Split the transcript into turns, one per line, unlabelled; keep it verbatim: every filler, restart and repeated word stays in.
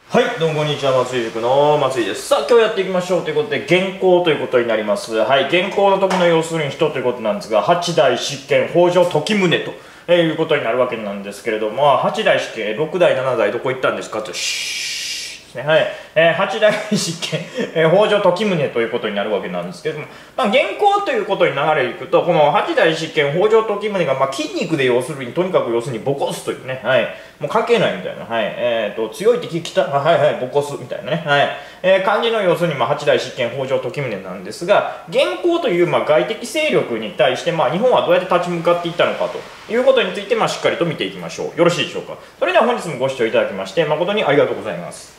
はい、どうもこんにちは、松井塾の松井です。さあ、今日やっていきましょうということで、原稿ということになります。はい、原稿の時の要するに人ということなんですが、八代執権、北条時宗と、えー、いうことになるわけなんですけれども、八代執権、六代、七代、どこ行ったんですかと、シーですね。はい、えー、八代執権、えー、北条時宗ということになるわけなんですけれども、まあ、原稿ということに流れていくと、この八代執権、北条時宗が、まあ、筋肉で要するに、とにかく要するにボコすというね、はい、もう関係ないみたいな、はい、えーと、強い敵来た、はいはい、ボコすみたいなね、はい、えー、感じの要するに、まあ、八代執権、北条時宗なんですが、現行という、まあ、外的勢力に対して、まあ、日本はどうやって立ち向かっていったのかということについて、まあ、しっかりと見ていきましょう。よろしいでしょうか。それでは本日もご視聴いただきまして、誠にありがとうございます。